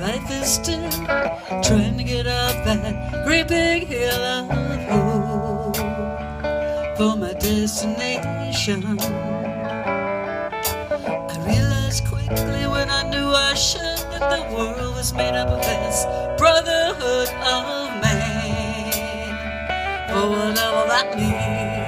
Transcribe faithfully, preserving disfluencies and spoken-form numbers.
life is still trying to get up that great big hill of hope for my destination. I realized quickly when I knew I should that the world was made up of this brotherhood of man, for whatever that means.